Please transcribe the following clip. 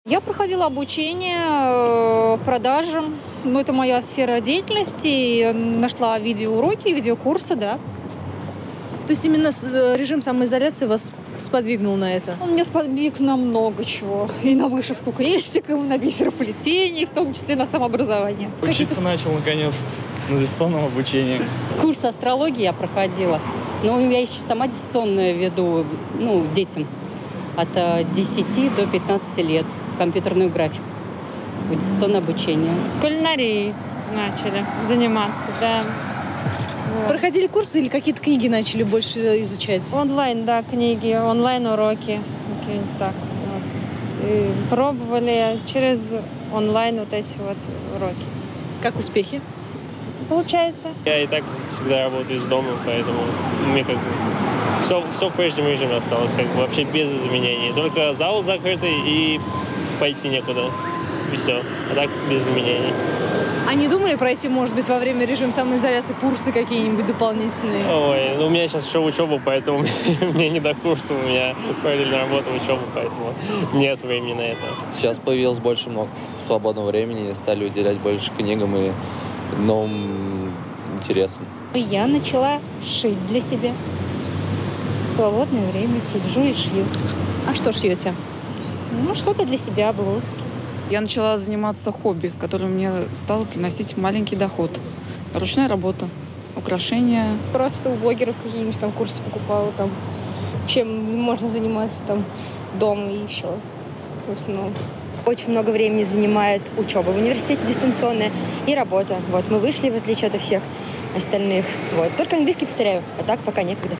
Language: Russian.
Я проходила обучение продажам. Ну, это моя сфера деятельности. Нашла видеоуроки, видеокурсы, да. То есть именно режим самоизоляции вас сподвигнул на это? Он меня сподвиг на много чего. И на вышивку крестиком, и на бисероплетение, в том числе на самообразование. Учиться начал, наконец-то, на дистанционном обучении. Курс астрологии я проходила. Но я еще сама дистанционно веду детям от 10 до 15 лет. Компьютерную графику. Дистанционное обучение. Кулинарией начали заниматься, да. Вот. Проходили курсы или какие-то книги начали больше изучать? Онлайн, да, книги, онлайн-уроки. Так, вот. И пробовали через онлайн вот эти вот уроки. Как успехи? Получается. Я и так всегда работаю из дома, поэтому мне как бы все в прежнем режиме осталось, как бы вообще без изменений. Только зал закрытый и пойти некуда. И все. А так без изменений. А не думали пройти, может быть, во время режима самоизоляции курсы какие-нибудь дополнительные? Ой, у меня сейчас еще учеба, поэтому мне не до курса, у меня параллельно работа, учеба, поэтому нет времени на это. Сейчас появилось много свободного времени, стали уделять больше книгам и новым интересам. Я начала шить для себя. В свободное время сижу и шью. А что шьете? Что-то для себя, блузки. Я начала заниматься хобби, которое мне стало приносить маленький доход. Ручная работа, украшения. Просто у блогеров какие-нибудь там курсы покупала, там, чем можно заниматься там дома и все. В основном. Очень много времени занимает учеба в университете дистанционная и работа. Вот, мы вышли, в отличие от всех остальных. Вот. Только английский повторяю, а так пока некогда.